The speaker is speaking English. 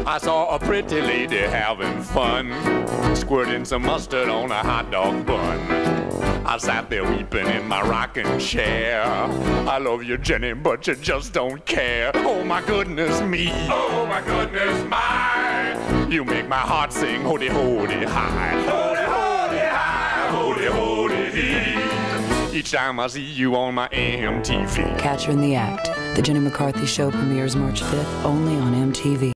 I saw a pretty lady having fun, squirting some mustard on a hot dog bun. I sat there weeping in my rocking chair. I love you, Jenny, but you just don't care. Oh my goodness me, oh my goodness my, you make my heart sing hody hody high, hody hody high, hody hody dee. Each time I see you on my MTV. Catcher in the Act. The Jenny McCarthy Show premieres March 5th only on MTV.